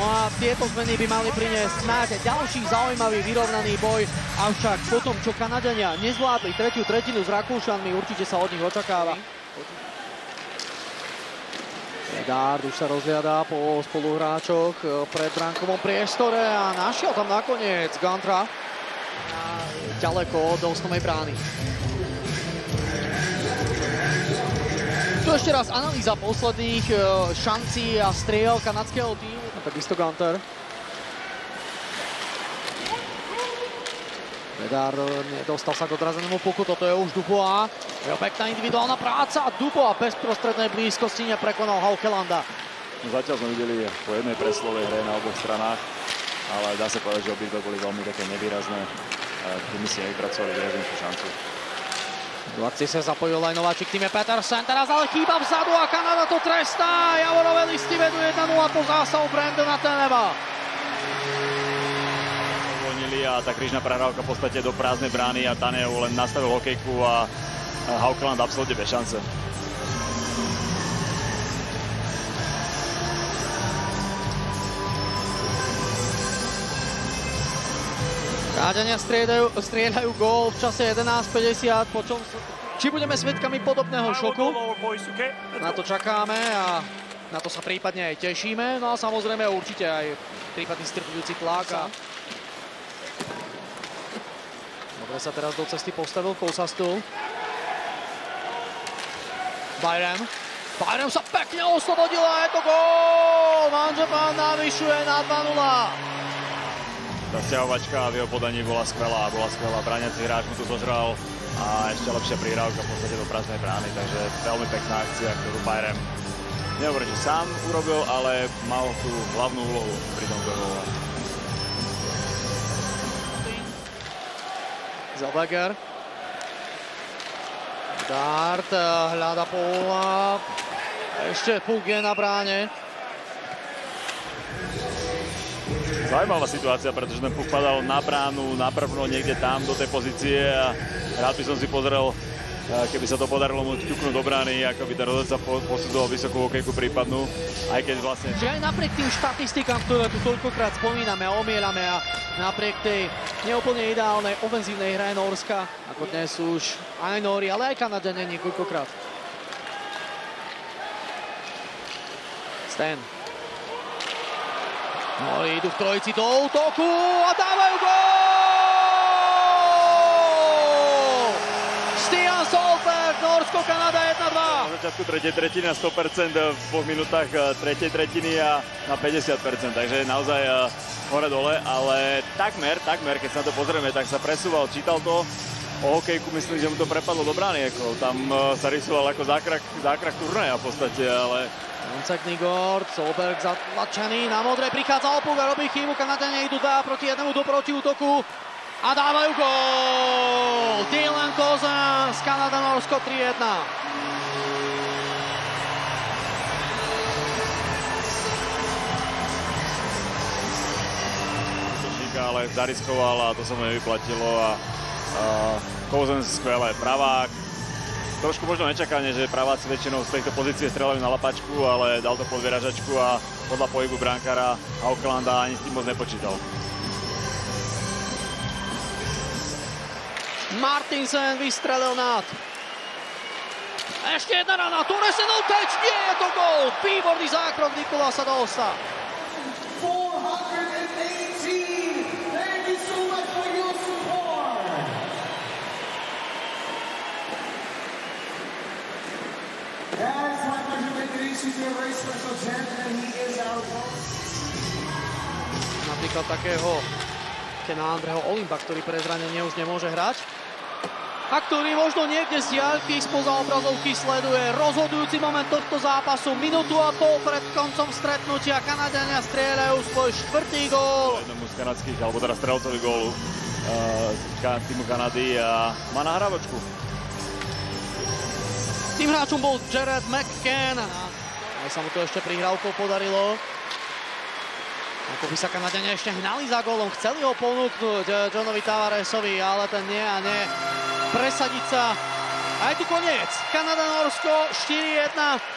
a tieto zmeny by mali priniesť snáď ďalší zaujímavý vyrovnaný boj. Avšak potom, čo Kanadania nezvládli tretiu tretinu s Rakúšanmi, určite sa od nich očakáva. Bedard už sa rozhliadá po spoluhráčoch pred bránkovom priestore a našiel tam nakoniec Gantra ďaleko od osnovej brány. Tu ešte raz analýza posledných šancí a striel kanadského týmu. A takisto Gunter. Bedard nedostal sa k odrazenému puku, toto je už Dubois. Je pekná individuálna práca a Dubois bez prostrednej blízkosti neprekonal Haukelanda. Zatiaľ sme videli po jednej preslovej hre na oboch stranách, ale dá sa povedať, že obidve boli veľmi také nevýrazné. Tými si nevypracovali výraznejšiu šancu. Do akcie sa zapojil aj nováčik v týme Petersen, teraz ale chýba vzadu a Kanada to trestá. Javorové listy vedú 1-0 po zásahu Brandona Teneva. Uvoľnili a tá krížna prehrávka v podstate do prázdnej brány a Tanev len nastavil hokejku a Haukeland absolútne bez šance. Kanadania strieľajú gól v čase 11:50, počom či budeme svedkami podobného šoku. Na to čakáme a na to sa prípadne aj tešíme. No a samozrejme určite aj prípadný strpujúci tlak. Dobre sa teraz do cesty postavil Kousastul. Byram sa pekne oslobodil a je to gól! Manžepan navyšuje na 2-0. Tá stiahovačka v jeho podaní bola skvelá. Brániaci hráč mu tu zožral a ešte lepšia prihrávka v podstate do prázdnej brány, takže veľmi pekná akcia, ktorú Byram nehovorím, že sám urobil, ale mal tú hlavnú úlohu pri tomto góle. Zellweger. Dart hľada Paula. Ešte puk je na bráne. Zaujímavá situácia, pretože ten puk padal na bránu, naprvno niekde tam do tej pozície a rád by som si pozrel, keby sa to podarilo mu ťuknúť do brány, ako by ten rozhodca posudzoval vysokú hokejku prípadnú, aj keď vlastne... Že aj napriek tým štatistikám, ktoré tu toľkokrát spomíname a omielame a napriek tej neúplne ideálnej ofenzívnej hre Norska, ako dnes už aj Nóri, ale aj Kanadania niekoľkokrát. Stan. Nóri idú v trojici do útoku a dávajú gól! Stian Solberg, Norsko, Kanada 1-2. Na začiatku tretej tretiny na 100%, v 2 minútach tretej tretiny a na 50%, takže naozaj hore-dole, ale takmer, keď sa na to pozrieme, tak sa presúval, čítal to o hokejku, myslím, že mu to prepadlo do brány, tam sa rysoval ako zákrak turnaja v podstate, ale... Jacek Nygård, Solberg zatlačený, na modrej prichádza opuk a robí chybu, Kanadania idú 2-1 do protiútoku a dávajú gól! Dylan Cozens, Kanada, Norsko 3-1. Ale zariskoval a to sa mu nevyplatilo a Cozens skvelé, pravák. Trošku možno nečakanie, že praváci väčšinou z tejto pozície strieľajú na lapačku, ale dal to pod vyražačku a podľa pohybu brankára Haukelanda ani s tým moc nepočítal. Martinsen vystrelil nad. Ešte jedna rana, Turesenov teč, nie je to gól! Výborný zákrok Nikolasa Dosta. Napríklad takého Kena Andreho Olimpa, ktorý pre zranenie už nemôže hrať a ktorý možno niekde z diaľky spoza obrazovky sleduje rozhodujúci moment tohto zápasu. Minútu a pol pred koncom stretnutia Kanadania strieľajú svoj 4. gól. Jednomu z kanadských, alebo teda strelcovi gólu týmu Kanady a má nahrávačku. Tým hráčom bol Jared McCann. Aj sa mu to ešte prihrávkou podarilo. Ako by sa Kanadania ešte hnali za gólom. Chceli ho ponúknuť Johnovi Tavaresovi, ale ten nie a nie. Presadiť sa. A je tu koniec. Kanada, Norsko 4-1.